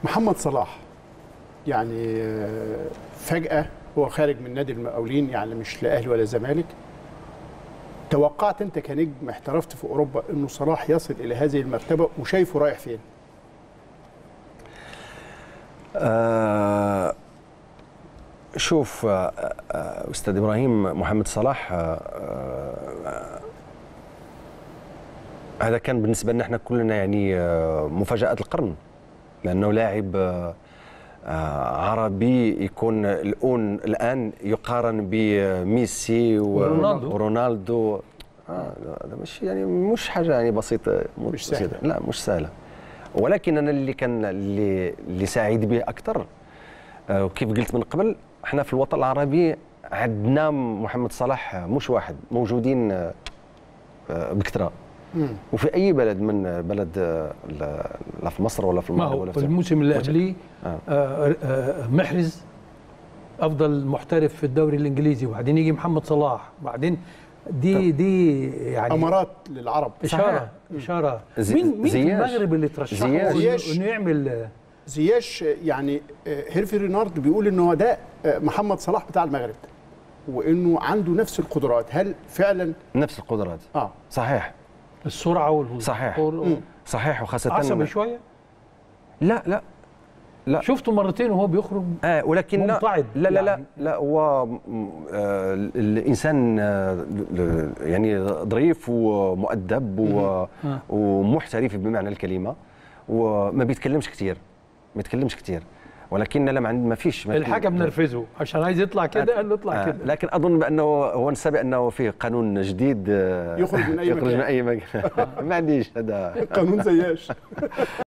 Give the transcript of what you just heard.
محمد صلاح يعني فجأة هو خارج من نادي المقاولين، يعني مش لا اهلي ولا زمالك. توقعت انت كنجم احترفت في اوروبا انه صلاح يصل الى هذه المرتبه وشايفه رايح فين؟ شوف استاذ ابراهيم، محمد صلاح هذا كان بالنسبه لنا احنا كلنا يعني مفاجاه القرن، لانه لاعب عربي يكون الان يقارن بميسي ورونالدو. هذا مش حاجه يعني بسيطه، مش سهله. لا مش سهله. ولكن انا اللي سعيد به اكثر، وكيف قلت من قبل، احنا في الوطن العربي عندنا محمد صلاح مش واحد، موجودين بكثره. وفي اي بلد من بلد، لا في مصر ولا في المغرب ولا في الموسم اللي قبليه محرز افضل محترف في الدوري الانجليزي، وبعدين يجي محمد صلاح، وبعدين دي يعني امارات للعرب. اشاره مين في المغرب اللي ترشحه انه يعمل زياش؟ يعني هيرفي رينارد بيقول انه ده محمد صلاح بتاع المغرب، وانه عنده نفس القدرات. هل فعلا نفس القدرات؟ صحيح. السرعه والهجوم صحيح وخاصه عصبي شويه. لا شفته مرتين وهو بيخرج ولكن منطعد. لا هو الانسان يعني ظريف ومؤدب ومحترف بمعنى الكلمه، وما بيتكلمش كثير، ولكن ما فيش الحكم نرفزه عشان عايز يطلع كده، قال له اطلع كده. لكن اظن بانه هو نسى بانه فيه قانون جديد يخرج من اي مكان. ما عنديش هذا قانون زياش.